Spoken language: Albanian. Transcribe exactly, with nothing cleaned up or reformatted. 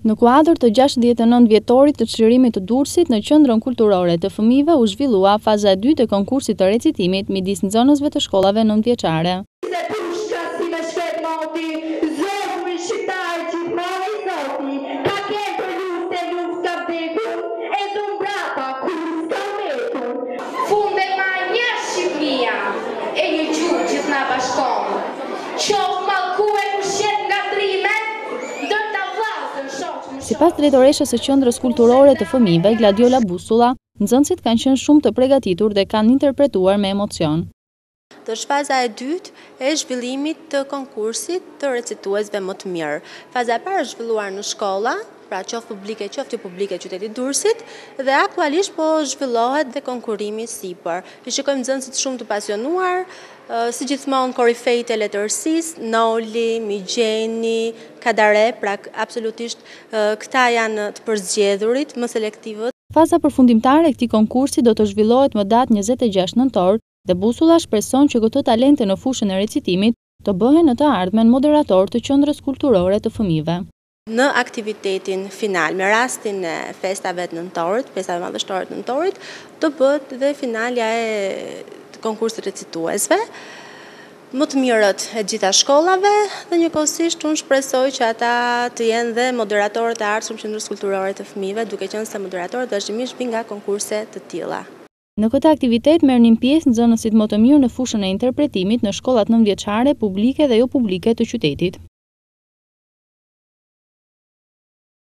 Në kuadër të gjashtëdhjetë e nëntë vjetorit të çlirimit të Durrësit, në qendrën kulturore të fëmijëve u zhvillua faza e dytë e konkursit të recitimit midis nxënësve të shkollave nëntëvjeçare. E një gjuhë gjithë nga bashkonë. Qofë mallkue kushet nga drimet, dër të vllazën shoqë më Sipas drejtoreshës së qendrës kulturore të fëmijëve, Gladiola Busulla, nxënësit kanë qenë shumë të përgatitur dhe kanë interpretuar me emocion. Është faza e dytë e zhvillimit të konkursit të recituesve më të mirë. Faza e parë është zhvilluar në shkolla, pra qoftë publike, qoftë jo publike e qytetit Durrësit, dhe aktualisht po zhvillohet dhe konkurrimi sipër. I shikojmë nxënësit shumë të pasionuar, si gjithmonë korifejt e letërsisë, Noli, Migjeni, Kadare, pra absolutisht këta janë të përzgjedhurit, më selektivët. Faza përfundimtare e këtij konkursi do të zhvillohet më datë njëzet e gjashtë nëntor dhe Busulla shpreson që këto talente në fushën e recitimit të bëhen në të ardhmen moderator të qendrës kulturore të fëmijëve. Në aktivitetin final, me rastin e festave të nëntorit, festave madhështore të nëntorit, do bëhet dhe finalja e konkursit recituesve, më të mirët e gjitha shkollave dhe njëkohësisht unë shpresoj që ata të jenë dhe moderatorët e ardhshëm qendrës kulturore të fëmijëve, duke qenë se moderatorët vazhdimisht vijnë nga konkurse të tilla. Në këtë aktivitet merrnin pjesë nxënësit më të mirë në fushën e interpretimit në shkollat nëntëvjeçare, publike dhe jo publike të qytetit.